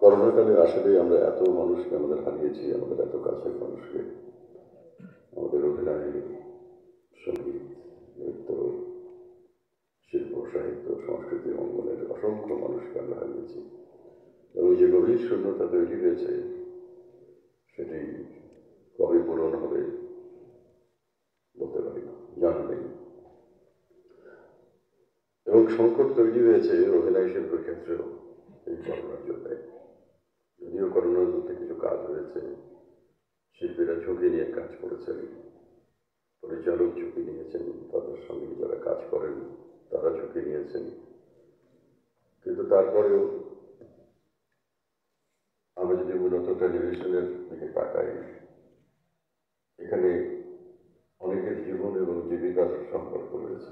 করোনাকালে আসলে আমরা এত মানুষকে আমাদের হারিয়েছি, আমাদের এত কাছের মানুষকে, আমাদের অভিনয়, সঙ্গীত, নৃত্য, শিল্প, সাহিত্য, সংস্কৃতি, অঙ্গনের অসংখ্য মানুষকে আমরা হারিয়েছি। এবং যে গভীর শূন্যতা তৈরি হয়েছে সেটি কবে পূরণ হবে বলতে পারি না, জানা নেই। এবং সংকট তৈরি হয়েছে অভিনয় শিল্পের ক্ষেত্রেও এই করোনার জন্য। যদিও করোনার মধ্যে কিছু কাজ হয়েছে, শিল্পীরা ঝুঁকি নিয়ে কাজ করেছেন, পরিচালক ঝুঁকি নিয়েছেন, তাদের সঙ্গে যারা কাজ করেন তারা ঝুঁকি নিয়েছেন, কিন্তু তারপরেও আমরা যদি মূলত টেলিভিশনের দিকে তাকাই, এখানে অনেকের জীবন এবং জীবিকার সম্পর্ক রয়েছে।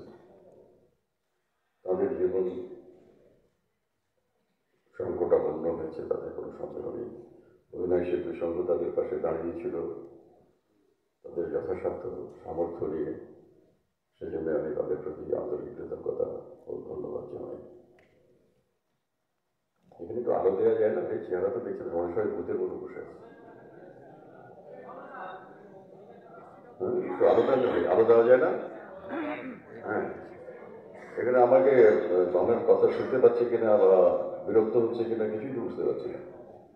তাদের জীবন সংকটাপন্ন হয়েছে, তাদের কোনো সন্দেহ নেই। অভিনয় শিল্পী সংঘ তাদের পাশে দাঁড়িয়েছিল তাদের যথাসাধ্য সামর্থ্য নিয়ে, সেজন্য আমি তাদের প্রতি আন্তরিক কৃতজ্ঞতা ও ধন্যবাদ জানাই। এখানে তো আলো দেওয়া যায় না, এই চেহারা তো দেখছেন মানুষের ভূতের মতো বসে আছে। একটু আলো দেওয়া যায় না? হ্যাঁ, এখানে আমাকে আমার কথা শুনতে পাচ্ছে কিনা বা বিরক্ত হচ্ছে কিনা কিছুই তো বুঝতে পারছি না।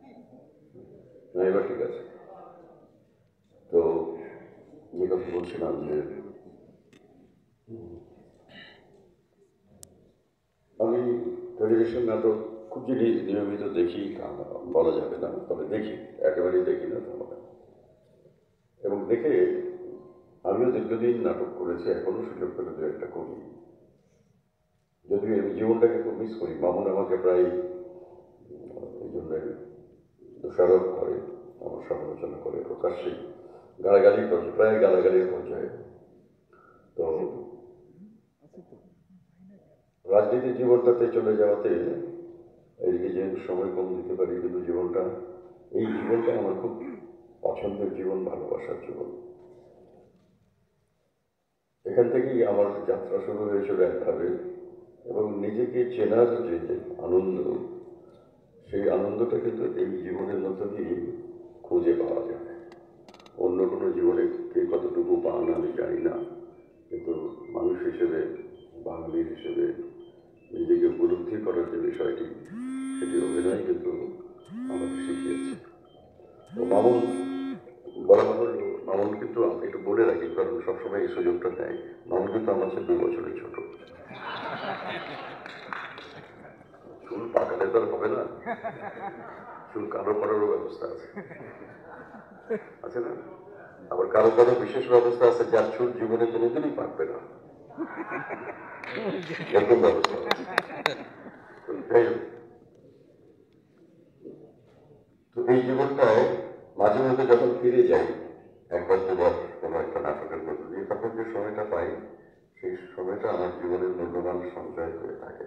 এবার ঠিক আছে। তো যে কথা বলছিলাম যে আমি টেলিভিশন নাটক খুব যে নিয়মিত দেখি বলা যাবে না, তবে দেখি, একেবারেই দেখি না তাহলে। এবং দেখে আমিও দীর্ঘদিন নাটক করেছি, এখনো সুযোগ পেলে দু একটা করি। যদিও আমি জীবনটাকে খুব মিস করি। মামুন আমাকে প্রায় এই জন্য দোষারোপ করে, আমার সমালোচনা করে, প্রকাশ্যেই গালাগালি করছে, প্রায় গালাগালির পর্যায়ে। তো রাজনীতির জীবনটাতে চলে যাওয়াতে এদিকে যেহেতু সময় কম দিতে পারি, কিন্তু এই জীবনটা আমার খুব পছন্দের জীবন, ভালোবাসার জীবন। এখান থেকেই আমার যাত্রা শুরু হয়েছিল একভাবে, এবং নিজেকে চেনার যে আনন্দ, সেই আনন্দটা কিন্তু এই জীবনের মধ্যেই খুঁজে পাওয়া যায়। অন্য কোনো জীবনে কে কতটুকু পান আমি জানি না, কিন্তু মানুষ হিসেবে, বাঙালি হিসেবে নিজেকে উপলব্ধি করার যে বিষয়টি, সেটি অভিনয় কিন্তু আমাকে শিখিয়েছে। তো মামুন মামুন কিন্তু একটু বলে রাখি, কারণ সবসময় এই সুযোগটা দেয়। মামুন কিন্তু আমার চেয়ে 2 বছরের ছোট। চুল পাকালে তো আর হবে না, চুল কালো করারও ব্যবস্থা আছে, আছে না? আবার কারো কারো বিশেষ ব্যবস্থা আছে, যার চুল জীবনে কোনোদিনই পাকবে না, এরকম ব্যবস্থা আছে। যাই হোক, তো এই জীবনটায় মাঝে মধ্যে যখন ফিরে যাই, একবার দুবার কোনো একটা নাটকের মধ্যে দিয়ে, তখন যে সময়টা পাই, সেই সময়টা আমার জীবনের মূল্যবান সঞ্চয় হয়ে থাকে।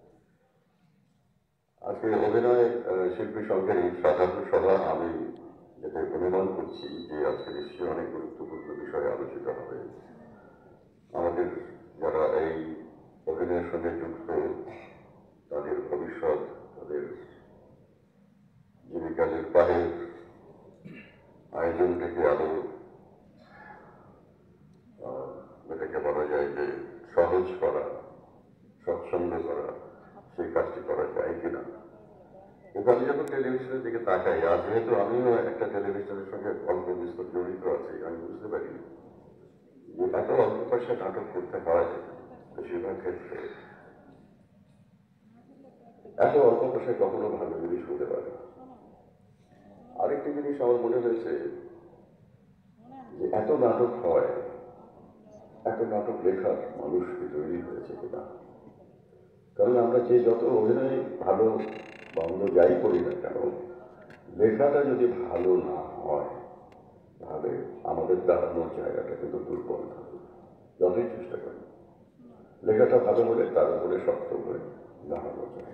আজকে অভিনয় শিল্পী সংঘের এই সাধারণ সভা, আমি যেটা অনুমান করছি যে আজকে নিশ্চয়ই অনেক গুরুত্বপূর্ণ বিষয়ে আলোচিত হবে। আমাদের যারা এই অভিনয়ের সঙ্গে যুক্ত, তাদের ভবিষ্যৎ, তাদের জীবিকা নির্বাহের আয়োজনটাকে আরো এটাকে বলা যায় যে সহজ করা, স্বচ্ছন্দ করা, সেই কাজটি করা যায় কিনা। কিন্তু আমি যখন টেলিভিশনের দিকে তাকাই, আর যেহেতু আমিও একটা টেলিভিশনের সঙ্গে অল্প বিস্তর জড়িত আছি, আমি বুঝতে পারি যে এত অল্প পয়সায় নাটক করতে হয় বেশিরভাগ ক্ষেত্রে। এত অল্প পয়সায় কখনো ভালো জিনিস হতে পারে না। আরেকটি জিনিস আমার মনে হয়েছে যে এত নাটক হয়, এত নাটক লেখার মানুষ কি তৈরি হয়েছে কিনা। কারণ আমরা যে যত অভিনয় ভালো বা অন্য যাই করি না কেন, লেখাটা যদি ভালো না হয় তাহলে আমাদের দাঁড়ানোর জায়গাটা কিন্তু দুর্বল থাকে, যতই চেষ্টা করি। লেখাটা ভালো হলে তার উপরে শক্ত হয়ে দাঁড়ানো যায়।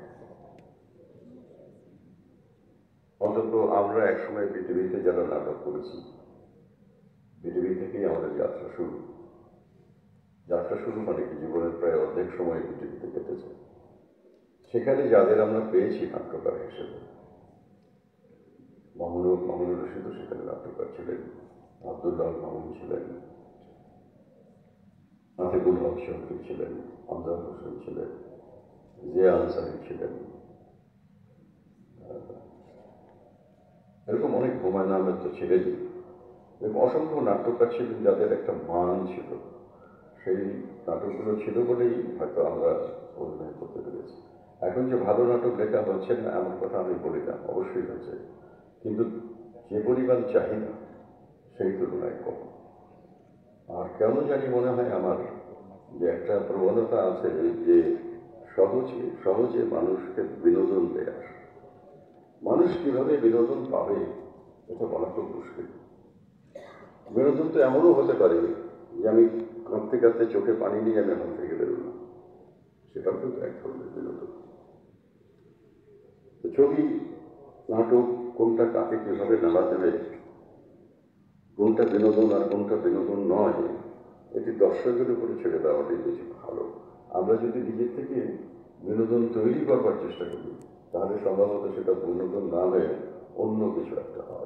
অন্তত আমরা একসময় পৃথিবীতে যারা নাটক করেছি, পৃথিবী থেকেই আমাদের যাত্রা শুরু। যাত্রা শুরু মানে কি, জীবনের প্রায় অর্ধেক সময় পৃথিবীতে কেটেছে। সেখানে যাদের আমরা পেয়েছি নাট্যকার হিসেবে, মামুনুর রশিদও সেখানে নাট্যকার ছিলেন, আব্দুল্লাহ মামুন ছিলেন, আতিকুল হক শফিক ছিলেন, আমজাদ হোসেন ছিলেন, জিয়া আনসারি ছিলেন, এরকম অনেক হুমায়ুন আহমেদ তো ছিলেনই। এবং অসংখ্য নাট্যকার ছিলেন যাদের একটা মান ছিল। সেই নাটকগুলো ছিল বলেই হয়তো আমরা অভিনয় করতে পেরেছি। এখন যে ভালো নাটক লেখা হচ্ছে না এমন কথা আমি বলি না, অবশ্যই হচ্ছে, কিন্তু যে পরিমাণ চাহিদা সেই তুলনায় কম। আর কেন জানি মনে হয় আমার যে একটা প্রবণতা আছে যে সহজে সহজে মানুষকে বিনোদন দেয়া। মানুষ কিভাবে বিনোদন পাবে এটা বলা খুব মুশকিল। বিনোদন তো এমনও হতে পারে যে আমি কাঁদতে কাঁদতে চোখে পানি নিয়ে আমি হল থেকে বেরোলাম, সেটাও কিন্তু এক ধরনের বিনোদন। তো ছবি, নাটক কোনটা কাকে কিভাবে নাড়া দেবে, কোনটা বিনোদন আর কোনটা বিনোদন নয়, এটি দর্শকের উপরে ছেড়ে দেওয়াটাই বেশি ভালো। আমরা যদি নিজের থেকে বিনোদন তৈরি করবার চেষ্টা করি তাহলে সম্ভবত সেটা বিনোদন না হয়ে অন্য কিছু একটা হয়।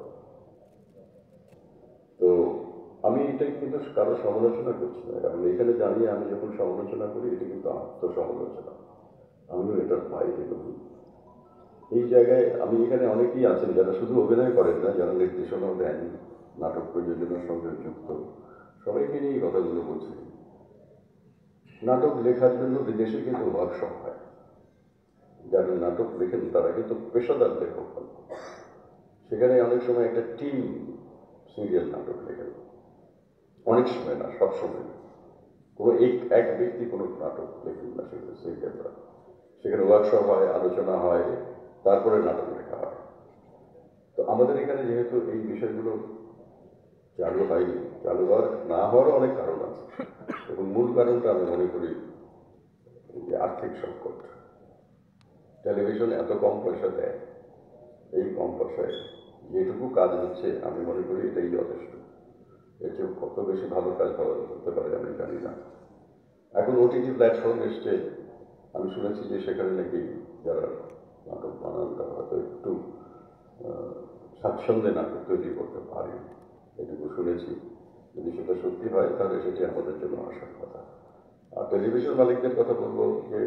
তো আমি এটা কিন্তু কারো সমালোচনা করছি না, কারণ এখানে জানিয়ে আমি যখন সমালোচনা করি এটি কিন্তু আত্মসমালোচনা, আমিও এটার বাইরে নই। এই জায়গায় আমি এখানে অনেকেই আছেন যারা শুধু অভিনয় করেন না, যারা নির্দেশনাও দেন, নাটক প্রযোজনার সঙ্গে যুক্ত, সবাইকে নিয়ে এই কথাগুলো বলছি। নাটক লেখার জন্য বিদেশে কিন্তু ওয়ার্কশপ হয়, যারা নাটক লেখেন তারা কিন্তু পেশাদার লেখক হন। সেখানে অনেক সময় একটা টিম সিরিয়াল নাটক লেখেন, অনেক সময় না, সব সময় না। কোনো এক ব্যক্তি কোনো নাটক লেখেন না, সেখানে সিরিয়ালরা, সেখানে ওয়ার্কশপ হয়, আলোচনা হয়, তারপরে নাটক লেখা হয়। তো আমাদের এখানে যেহেতু এই বিষয়গুলো চালু হয়নি, চালু হওয়ার না হওয়ারও অনেক কারণ আছে, এবং মূল কারণটা আমি মনে করি যে আর্থিক সংকট। টেলিভিশন এত কম পয়সা দেয়, এই কম পয়সায় যেটুকু কাজ হচ্ছে আমি মনে করি এটাই যথেষ্ট। এর চেয়ে কত বেশি ভালো কাজ হতে পারে আমি জানি না। এখন ওটিটি প্ল্যাটফর্ম এসছে, আমি শুনেছি যে সেখানে নাকি যারা নাটক বানান তারা হয়তো একটু স্বাচ্ছন্দ্যে নাটক তৈরি করতে পারে, এটুকু শুনেছি। যদি সেটা সত্যি হয় তাহলে সেটি আমাদের জন্য আসার কথা। আর টেলিভিশন মালিকদের কথা বলবো যে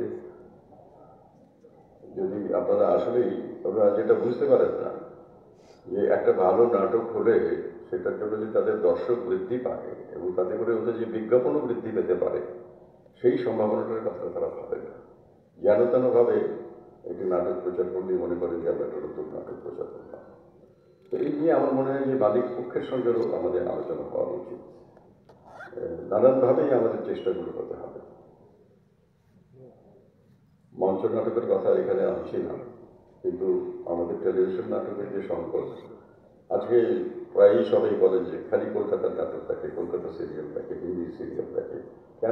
যদি আপনারা আসলেই, আপনারা যেটা বুঝতে পারেন না যে একটা ভালো নাটক হলে সেটার জন্য যে তাদের দর্শক বৃদ্ধি পায় এবং তাতে করে ওদের যে বিজ্ঞাপনও বৃদ্ধি পেতে পারে, সেই সম্ভাবনাটার কথা তারা ভাবে না। যেন তেনভাবে একটি নাটক প্রচার করলেই মনে করেন যে আমরা একটা নতুন নাটক প্রচার করলাম। তো এই নিয়ে আমার মনে হয় যে মালিক পক্ষের সঙ্গেও আমাদের আলোচনা হওয়া উচিত। নানানভাবেই আমাদের চেষ্টাগুলো করতে হবে। মঞ্চ নাটকের কথা এখানে আনছি না, কিন্তু আমাদের টেলিভিশন নাটকের যে সংকট, আজকে প্রায়ই সবাই বলেন যে খালি কলকাতার নাটক থাকে, কলকাতা সিরিয়াল থাকে, হিন্দি সিরিয়াল থাকে।